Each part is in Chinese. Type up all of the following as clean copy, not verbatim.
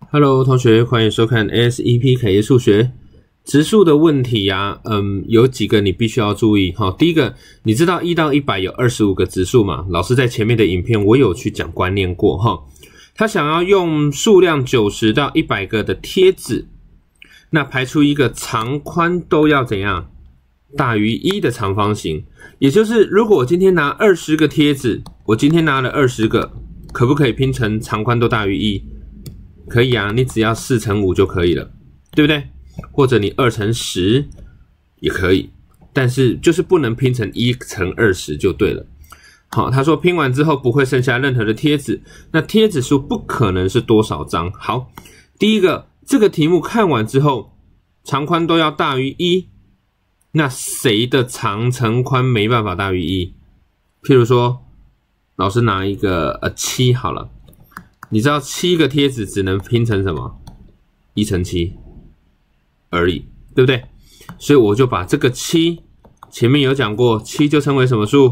Hello， 同学，欢迎收看 ASEP 凯爷数学。质数的问题啊，有几个你必须要注意哈。第一个，你知道1到100有25个质数吗？老师在前面的影片我有去讲观念过哈。他想要用数量90到100个的贴纸，那排出一个长宽都要怎样？大于1的长方形。也就是如果我今天拿20个贴纸，我今天拿了20个，可不可以拼成长宽都大于1？可以啊，你只要4乘5就可以了，对不对？或者你2乘10也可以，但是就是不能拼成1乘20就对了。好，他说拼完之后不会剩下任何的贴纸，那贴纸数不可能是多少张？好，第一个，这个题目看完之后，长宽都要大于1，那谁的长乘宽没办法大于1？譬如说，老师拿一个7好了。你知道7个贴纸只能拼成什么？1乘7而已，对不对？所以我就把这个7，前面有讲过，7就称为什么数？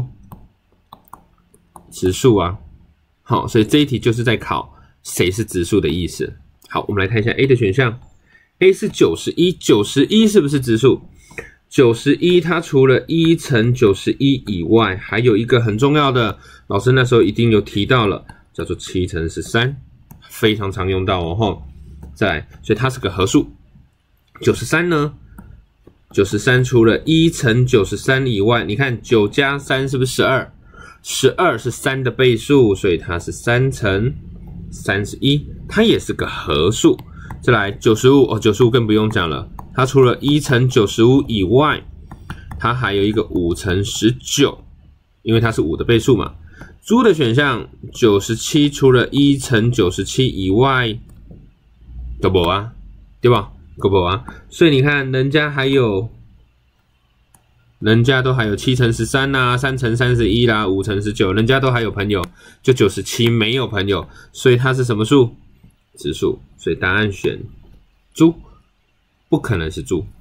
质数啊。好，所以这一题就是在考谁是质数的意思。好，我们来看一下 A 的选项。A 是91，91是不是质数？91它除了1乘91以外，还有一个很重要的，老师那时候一定有提到了。叫做7乘13，非常常用到哦吼。再来，所以它是个合数。93呢？93除了1乘93以外，你看9加3是不是12？12是3的倍数，所以它是3乘31，它也是个合数。再来95， 95更不用讲了，它除了1乘95以外，它还有一个5乘19，因为它是5的倍数嘛。猪的选项97除了1乘97以外都没啊，对吧？都没啊，所以你看人家都还有7乘13啦，3乘31啦，5乘19，人家都还有朋友，就97没有朋友，所以它是什么数？质数，所以答案选猪，不可能是猪。